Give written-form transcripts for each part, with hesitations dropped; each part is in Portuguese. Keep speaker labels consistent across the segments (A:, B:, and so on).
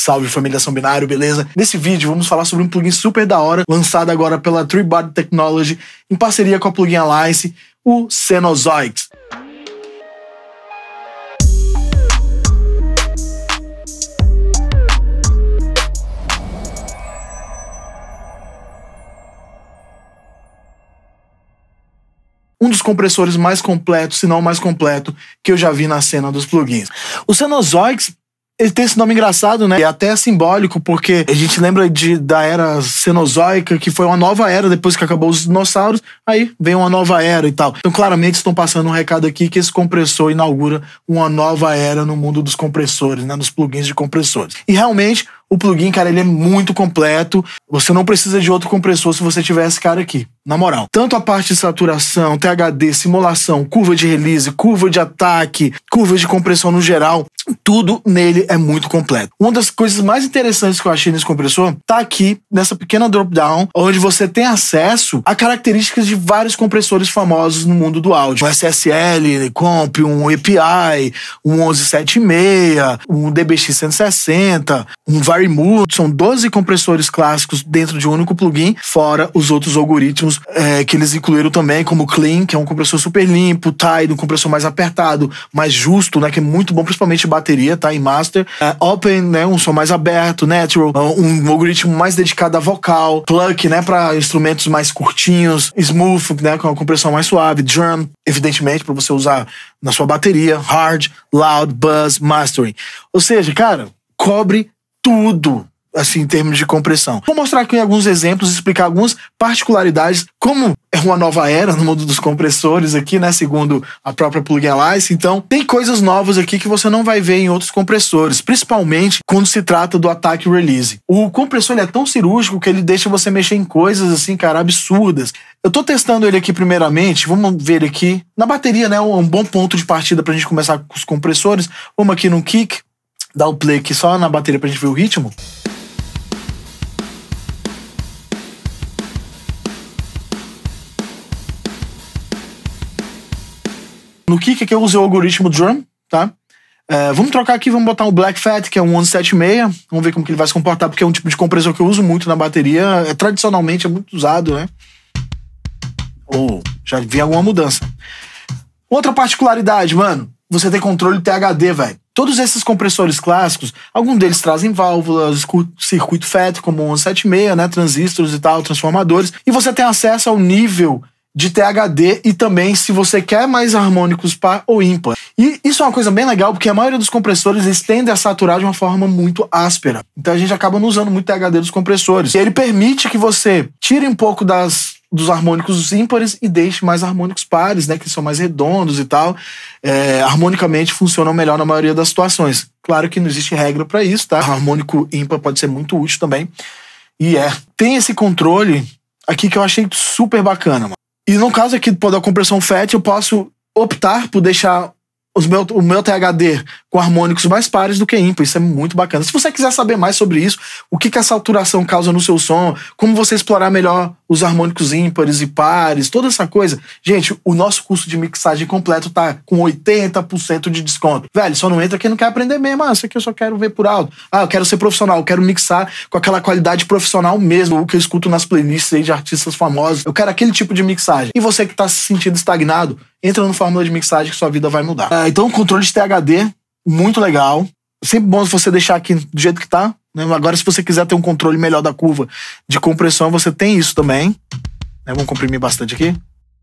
A: Salve família São Binário, beleza? Nesse vídeo vamos falar sobre um plugin super da hora, lançado agora pela Three Body Technology, em parceria com a Plugin Alliance, o Cenozoics. Um dos compressores mais completos, se não o mais completo, que eu já vi na cena dos plugins. O Cenozoics, ele tem esse nome engraçado, né? É até simbólico, porque a gente lembra da era cenozoica, que foi uma nova era depois que acabou os dinossauros, aí vem uma nova era e tal. Então, claramente, estão passando um recado aqui que esse compressor inaugura uma nova era no mundo dos compressores, né? Nos plugins de compressores. E realmente, o plugin, cara, ele é muito completo. Você não precisa de outro compressor se você tiver esse cara aqui. Na moral. Tanto a parte de saturação, THD, simulação, curva de release, curva de ataque, curva de compressão no geral, tudo nele é muito completo. Uma das coisas mais interessantes que eu achei nesse compressor tá aqui, nessa pequena drop-down, onde você tem acesso a características de vários compressores famosos no mundo do áudio. Um SSL, Comp, um API, um 1176, um DBX 160, um Varimove. São 12 compressores clássicos dentro de um único plugin, fora os outros algoritmos que eles incluíram também, como o Clean, que é um compressor super limpo, Tide, um compressor mais apertado, mais justo, né, que é muito bom, principalmente bateria, tá, em master. Open, né, um som mais aberto, Natural, um algoritmo mais dedicado a vocal, Plug, né, para instrumentos mais curtinhos, Smooth, né, com uma compressão mais suave, Drum, evidentemente, para você usar na sua bateria, Hard, Loud, Buzz, Mastering. Ou seja, cara, cobre tudo, assim, em termos de compressão. Vou mostrar aqui alguns exemplos, explicar algumas particularidades, como é uma nova era no mundo dos compressores aqui, né, segundo a própria Plugin Alliance. Então, tem coisas novas aqui que você não vai ver em outros compressores, principalmente quando se trata do ataque release. O compressor, ele é tão cirúrgico que ele deixa você mexer em coisas, assim, cara, absurdas. Eu tô testando ele aqui primeiramente, vamos ver aqui. Na bateria, né, um bom ponto de partida pra gente começar com os compressores. Vamos aqui no kick, dar o play aqui só na bateria pra gente ver o ritmo. No kick aqui eu usei o algoritmo Drum, tá? Vamos trocar aqui, vamos botar o Black Fat, que é um 1176. Vamos ver como que ele vai se comportar, porque é um tipo de compressor que eu uso muito na bateria. Tradicionalmente é muito usado, né? Já vi alguma mudança. Outra particularidade, mano, você tem controle THD, velho. Todos esses compressores clássicos, alguns deles trazem válvulas, circuito FET, como o 1176, né? Transistores e tal, transformadores. E você tem acesso ao nível de THD e também se você quer mais harmônicos par ou ímpar. E isso é uma coisa bem legal, porque a maioria dos compressores eles tendem a saturar de uma forma muito áspera. Então a gente acaba não usando muito THD dos compressores. E ele permite que você tire um pouco dos harmônicos ímpares e deixe mais harmônicos pares, né, que são mais redondos e tal. Harmonicamente funcionam melhor na maioria das situações. Claro que não existe regra para isso, tá? Harmônico ímpar pode ser muito útil também. E tem esse controle aqui que eu achei super bacana, mano. E no caso aqui da compressão FET, eu posso optar por deixar o meu THD com harmônicos mais pares do que ímpar. Isso é muito bacana. Se você quiser saber mais sobre isso, o que a saturação causa no seu som, como você explorar melhor os harmônicos ímpares e pares, toda essa coisa, gente, o nosso curso de mixagem completo tá com 80% de desconto. Velho, só não entra quem não quer aprender mesmo. Isso aqui eu só quero ver por alto. Eu quero ser profissional, eu quero mixar com aquela qualidade profissional mesmo, o que eu escuto nas playlists aí de artistas famosos. Eu quero aquele tipo de mixagem. E você que tá se sentindo estagnado, entra no Fórmula de Mixagem que sua vida vai mudar. Então, controle de THD, muito legal. Sempre bom você deixar aqui do jeito que tá, né? Agora, se você quiser ter um controle melhor da curva de compressão, você tem isso também. Vamos comprimir bastante aqui.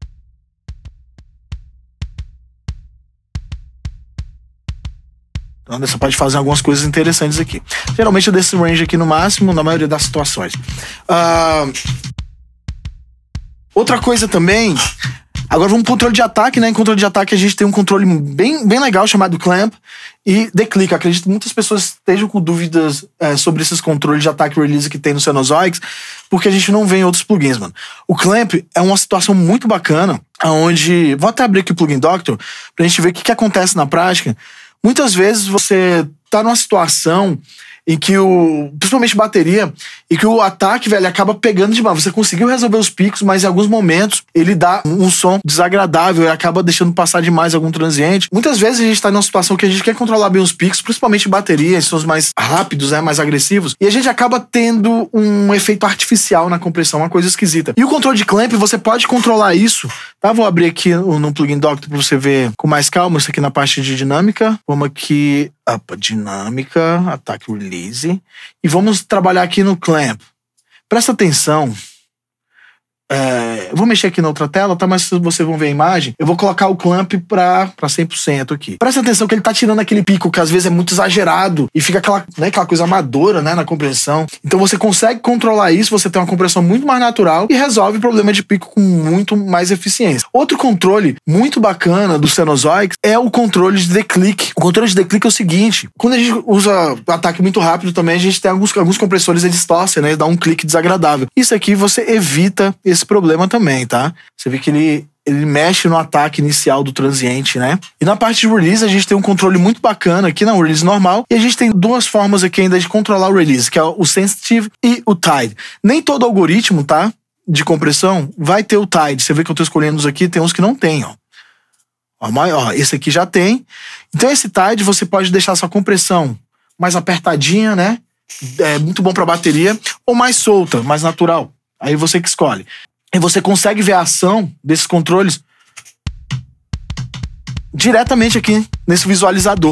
A: Então, você pode fazer algumas coisas interessantes aqui. Geralmente eu deixo esse range aqui no máximo, na maioria das situações. Outra coisa também... Agora vamos pro controle de ataque, né? Em controle de ataque a gente tem um controle bem legal chamado Clamp e Declick. Acredito que muitas pessoas estejam com dúvidas sobre esses controles de ataque e release que tem no Cenozoics, porque a gente não vê em outros plugins, mano. O Clamp é uma situação muito bacana, onde... Vou até abrir aqui o Plugin Doctor pra gente ver o que acontece na prática. Muitas vezes você tá numa situação em que principalmente bateria, e que o ataque, velho, acaba pegando demais. Você conseguiu resolver os picos, mas em alguns momentos ele dá um som desagradável e acaba deixando passar demais algum transiente. Muitas vezes a gente tá numa situação que a gente quer controlar bem os picos, principalmente bateria, sons mais rápidos, né, mais agressivos, e a gente acaba tendo um efeito artificial na compressão, uma coisa esquisita. E o controle de clamp, você pode controlar isso, tá? Vou abrir aqui no plugin Doctor pra você ver com mais calma, isso aqui na parte de dinâmica. Vamos aqui, dinâmica, ataque release, e vamos trabalhar aqui no clamp. Presta atenção. Eu vou mexer aqui na outra tela, tá? Mas se vocês vão ver a imagem, eu vou colocar o clamp pra 100% aqui. Presta atenção que ele tá tirando aquele pico que às vezes é muito exagerado e fica aquela coisa amadora, né, na compressão. Então você consegue controlar isso, você tem uma compressão muito mais natural e resolve o problema de pico com muito mais eficiência. Outro controle muito bacana do Cenozoics é o controle de declick. O controle de declick é o seguinte: quando a gente usa o ataque muito rápido também, a gente tem alguns compressores que distorcem, né, dá um clique desagradável. Isso aqui você evita esse problema também, tá? Você vê que ele mexe no ataque inicial do transiente, né? E na parte de release a gente tem um controle muito bacana aqui na release normal, e a gente tem duas formas aqui ainda de controlar o release, que é o sensitive e o tide. Nem todo algoritmo, tá, de compressão vai ter o tide. Você vê que eu tô escolhendo os aqui, tem uns que não tem, ó. Esse aqui já tem. Então esse tide você pode deixar sua compressão mais apertadinha, né? É muito bom pra bateria, ou mais solta, mais natural. Aí você que escolhe. E você consegue ver a ação desses controles diretamente aqui nesse visualizador.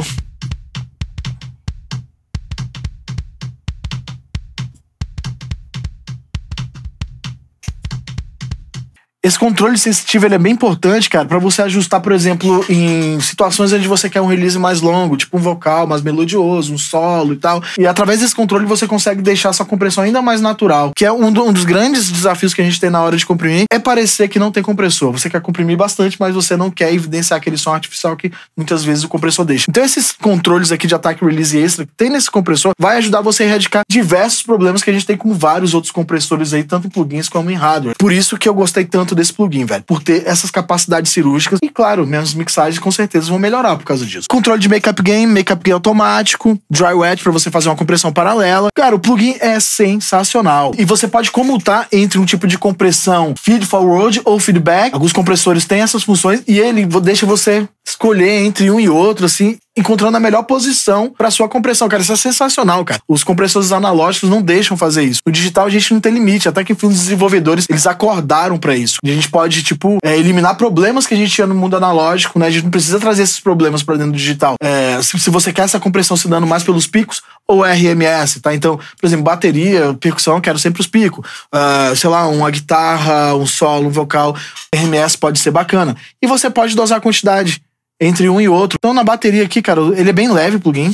A: Esse controle sensitivo ele é bem importante, cara, pra você ajustar, por exemplo, em situações onde você quer um release mais longo, tipo um vocal mais melodioso, um solo e tal. E através desse controle você consegue deixar sua compressão ainda mais natural, que é um dos grandes desafios que a gente tem na hora de comprimir, é parecer que não tem compressor. Você quer comprimir bastante, mas você não quer evidenciar aquele som artificial que muitas vezes o compressor deixa. Então esses controles aqui de ataque, release extra que tem nesse compressor vai ajudar você a erradicar diversos problemas que a gente tem com vários outros compressores aí, tanto em plugins como em hardware. Por isso que eu gostei tanto desse plugin, velho, por ter essas capacidades cirúrgicas e, claro, minhas mixagens com certeza vão melhorar por causa disso. Controle de make-up gain automático, dry wet pra você fazer uma compressão paralela. Cara, o plugin é sensacional. E você pode comutar entre um tipo de compressão feed forward ou feedback. Alguns compressores têm essas funções e ele deixa você escolher entre um e outro, assim, encontrando a melhor posição pra sua compressão. Cara, isso é sensacional, cara. Os compressores analógicos não deixam fazer isso. No digital a gente não tem limite, até que enfim os desenvolvedores, eles acordaram pra isso. A gente pode, tipo, eliminar problemas que a gente tinha no mundo analógico, né? A gente não precisa trazer esses problemas pra dentro do digital. Se você quer essa compressão se dando mais pelos picos ou RMS, tá? Então, por exemplo, bateria, percussão, eu quero sempre os picos. Sei lá, uma guitarra, um solo, um vocal, RMS pode ser bacana. E você pode dosar a quantidade entre um e outro. Então na bateria aqui, cara, ele é bem leve o plugin.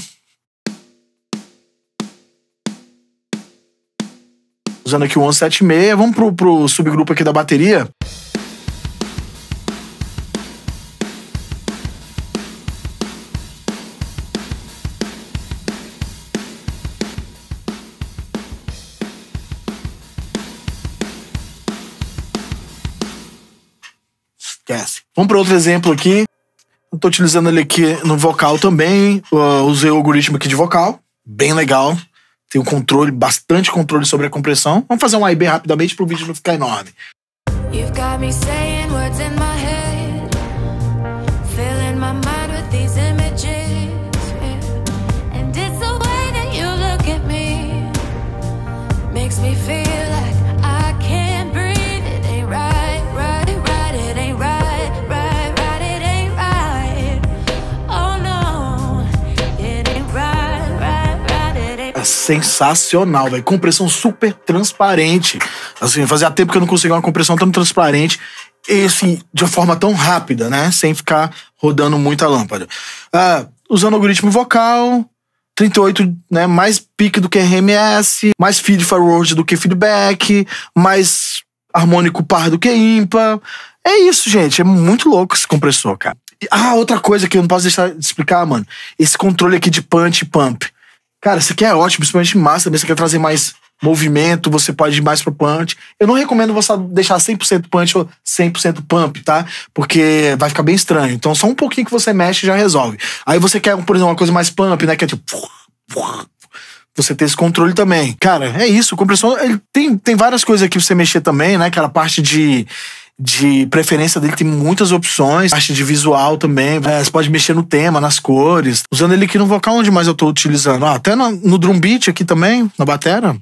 A: Usando aqui o 176, vamos pro subgrupo aqui da bateria. Esquece. Vamos para outro exemplo aqui. Eu tô utilizando ele aqui no vocal também. Usei o algoritmo aqui de vocal. Bem legal. Tem um controle, bastante controle sobre a compressão. Vamos fazer um A e B rapidamente pro vídeo não ficar enorme. You've got me saying words in my head, filling my mind with these images, yeah. And it's the way that you look at me, makes me feel like I can't breathe. It ain't right, right, right, it ain't right, right, right, it ain't right. Oh no, it ain't right, right, right, it ain't. É sensacional, velho. Compressão super transparente. Assim, fazia tempo que eu não conseguia uma compressão tão transparente e assim, de uma forma tão rápida, né? Sem ficar rodando muito a lâmpada. Usando o algoritmo vocal, 38, né? Mais pique do que RMS, mais feed forward do que feedback, mais harmônico par do que ímpar. É isso, gente. É muito louco esse compressor, cara. Outra coisa que eu não posso deixar de explicar, mano. Esse controle aqui de punch e pump. Cara, isso aqui é ótimo, principalmente em massa também. Você quer trazer mais movimento, você pode ir mais pro punch. Eu não recomendo você deixar 100% punch ou 100% pump, tá? Porque vai ficar bem estranho. Então só um pouquinho que você mexe já resolve. Aí você quer, por exemplo, uma coisa mais pump, né? Que é tipo... você ter esse controle também. Cara, é isso. O compressor, ele tem várias coisas aqui pra você mexer também, né? Aquela parte de preferência dele tem muitas opções. Parte de visual também. Você pode mexer no tema, nas cores. Usando ele aqui no vocal, onde mais eu tô utilizando? Até no drum beat aqui também, na batera.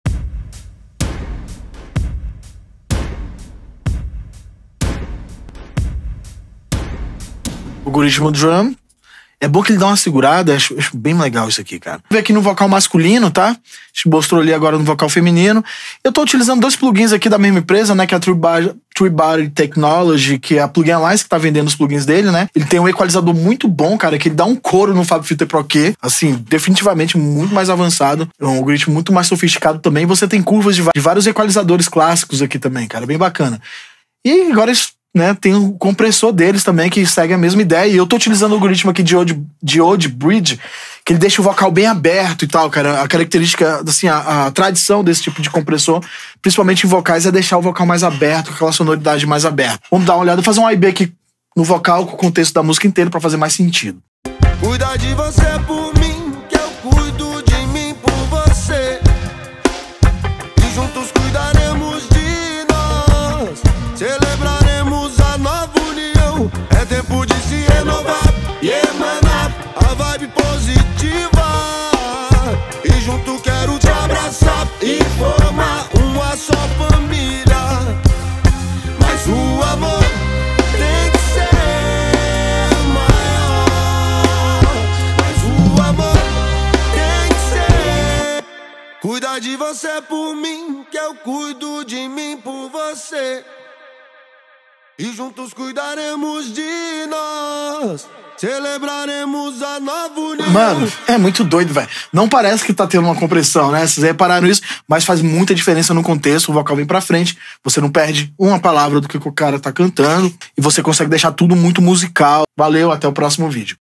A: O algoritmo drum. É bom que ele dá uma segurada, acho bem legal isso aqui, cara. Vou ver aqui no vocal masculino, tá? A gente mostrou ali agora no vocal feminino. Eu tô utilizando dois plugins aqui da mesma empresa, né? Que é a True Body Technology, que é a Plugin Alliance que tá vendendo os plugins dele, né? Ele tem um equalizador muito bom, cara, que ele dá um coro no FabFilter Pro Q. Assim, definitivamente muito mais avançado. É um algoritmo muito mais sofisticado também. Você tem curvas de vários equalizadores clássicos aqui também, cara. Bem bacana. E agora eles... né, tem o compressor deles também que segue a mesma ideia. E eu tô utilizando o algoritmo aqui de Old Bridge, que ele deixa o vocal bem aberto e tal, cara. A característica, assim, a tradição desse tipo de compressor, principalmente em vocais, é deixar o vocal mais aberto, com aquela sonoridade mais aberta. Vamos dar uma olhada, fazer um A e B aqui no vocal, com o contexto da música inteira pra fazer mais sentido.
B: Cuida de você por mim, que eu cuido de mim por você. E juntos cuidaremos de nós. Celebraremos a nova união. É tempo de se renovar e emanar a vibe positiva. E junto quero te abraçar e formar uma só família. Mas o amor tem que ser maior. Mas o amor tem que ser. Cuida de você por mim, que eu cuido de mim por você. E juntos cuidaremos de nós. Celebraremos a nova união.
A: Mano, é muito doido, velho. Não parece que tá tendo uma compressão, né? Vocês repararam isso, mas faz muita diferença no contexto. O vocal vem pra frente, você não perde uma palavra do que o cara tá cantando e você consegue deixar tudo muito musical. Valeu, até o próximo vídeo.